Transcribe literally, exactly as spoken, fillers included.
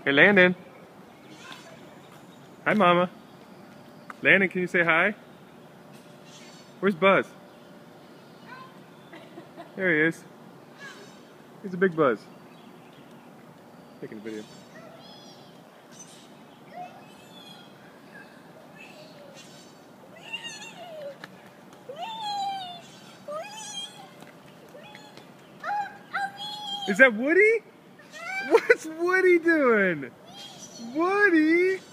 Hey, Landon. Hi, Mama. Landon, can you say hi? Where's Buzz? There he is. He's a big Buzz. Taking a video. Is that Woody? What's Woody doing? Woody?